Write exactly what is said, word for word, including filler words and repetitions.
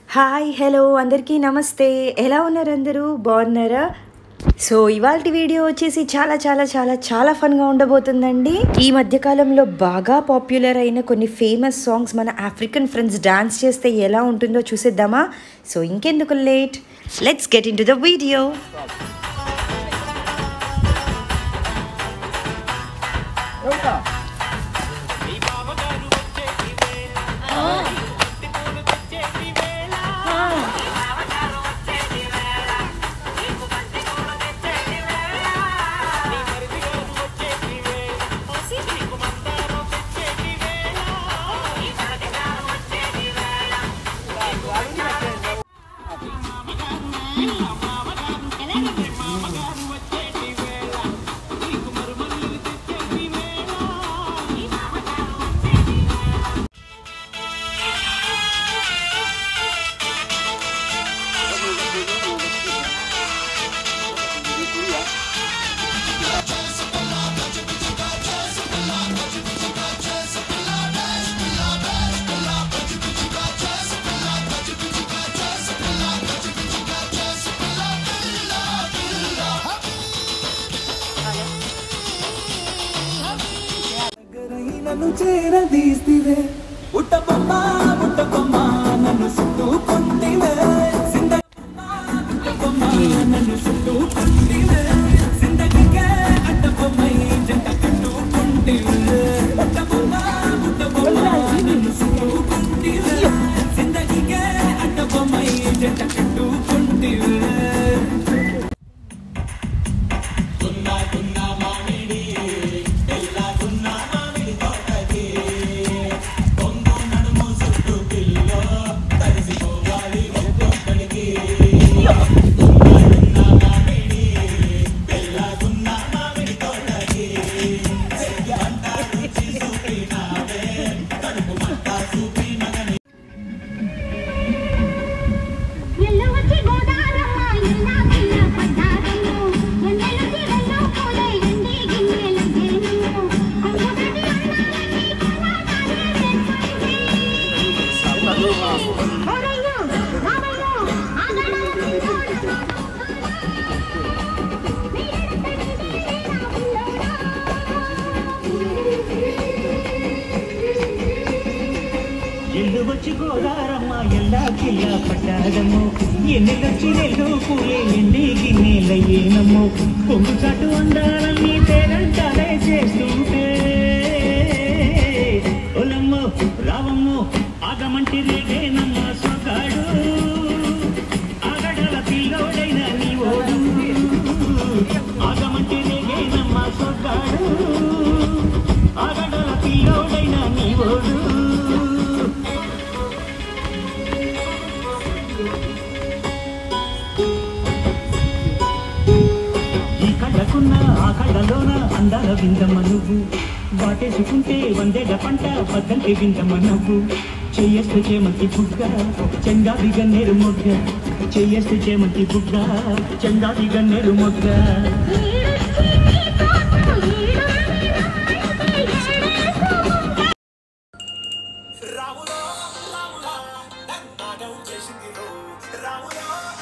Hi hello అందరికీ నమస్తే. ఎలా ఉన్నారు అందరూ? బాగున్నారా? సో ఇవాల్టి వీడియో వచ్చేసి చాలా చాలా చాలా చాలా ఫన్గా ఉండబోతుందండి. ఈ మధ్యకాలంలో బాగా పాపులర్ అయిన కొన్ని ఫేమస్ సాంగ్స్ మన ఆఫ్రికన్ ఫ్రెండ్స్ డాన్స్ చేస్తే ఎలా ఉంటుందో చూసేద్దామా? సో ఇంకెందుకు late, let's get into the video. నన్ను చేరదీస్తివే ఉట్టబొమ్మ ఉట్టబొమ్మ నన్ను చుట్టుకుంటివే జిందగమ్మ నన్ను చుట్టుకుంటివే జిందగీకే అట్టబొమ్మై జంట కట్టుకుంటివే ఉట్టబొమ్మ ఉట్టబొమ్మ నన్ను చుట్టుకుంటివే జిందగీకే అట్టబొమ్మై జంట కట్టుకుంటివే ఎల్లు వచ్చి గోదారమ్మ ఎల్లా కిల్లా పట్టాదమ్మో ఎన్నెలొచ్చి నెల్లు పూలే ఎండి గిన్నెలయ్యేనమ్మో పొంగు చాటు అందాలన్నీ పేరంటాలే చేస్తుంటే ఒలమ్మో రావమ్మో ఆగమంటి రేగేనమ్మ సొగాడు ఆగడల పిల్లోడైన నీ ఓడు ఆగమంటి రేగేనమ్మ సొగాడు ఆగడల పిల్లోడైన నీ ఓడు ఆ కళ్ళలోన అందాల విందమ్మ నువ్వు వాటేసుకుంటే వందేళ్ల పంట పద్దంటే విందమ్మ నువ్వు చెయ్యేస్తే చేమంతి బుగ్గ చెంగాది గన్నేరు మొగ్గ చెయ్యేస్తే చేమంతి బుగ్గ చెంగాది గన్నేరు మొగ్గ రాములో రాములా నన్నగం చేసింది రాములో